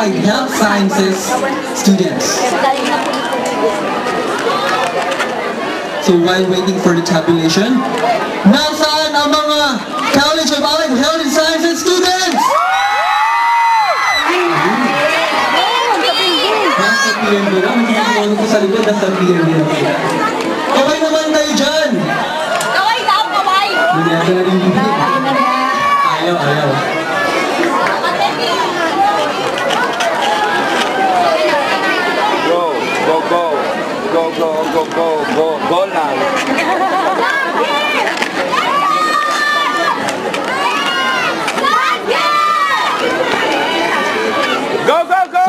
Health Sciences students. So while waiting for the tabulation, nasaan ang mga College of Allied Health and Sciences students? Nasa PMB na, may kinakuha ko sa likod, nasa PMB na sila. Okay naman kayo dyan! Kaway daw, kaway! Nagyasa na rin dito. Ayaw, ayaw. Go lang. Go, go, go!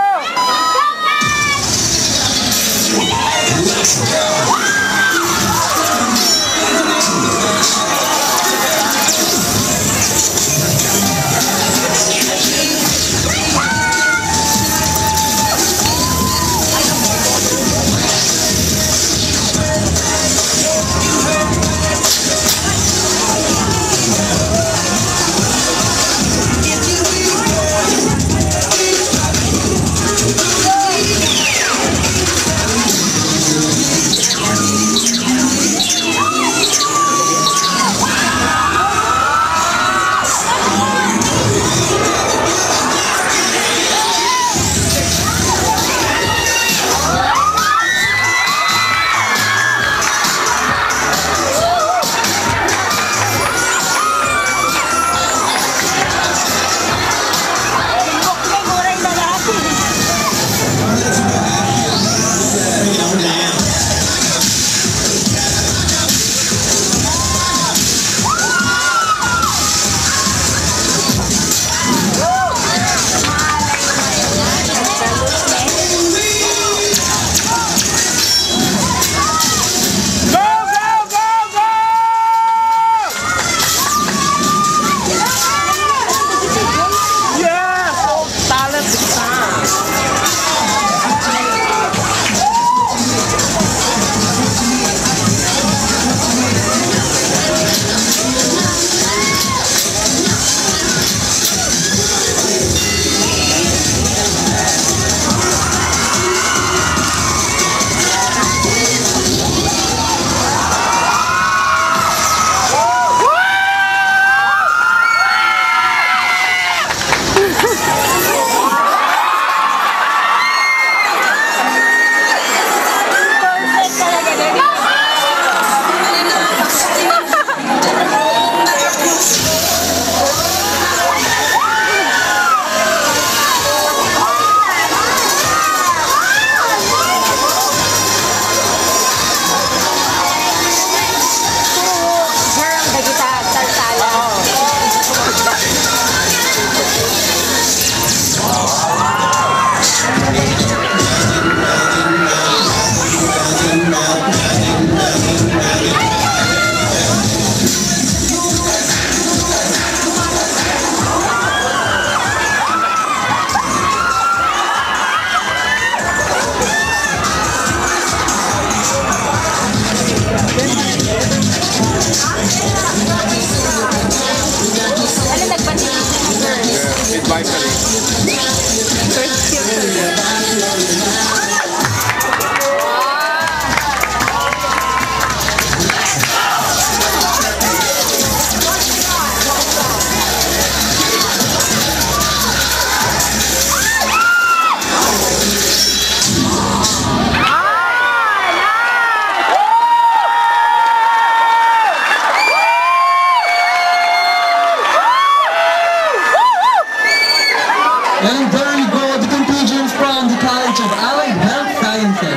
And there you go, the conclusions from the College of Allied Health Sciences.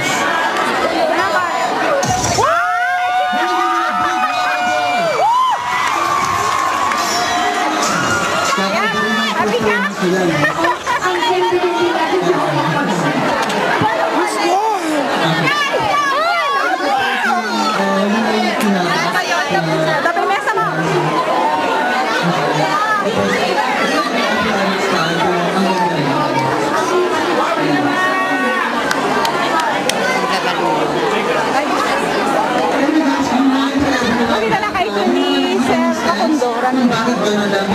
Bakit gano'n lang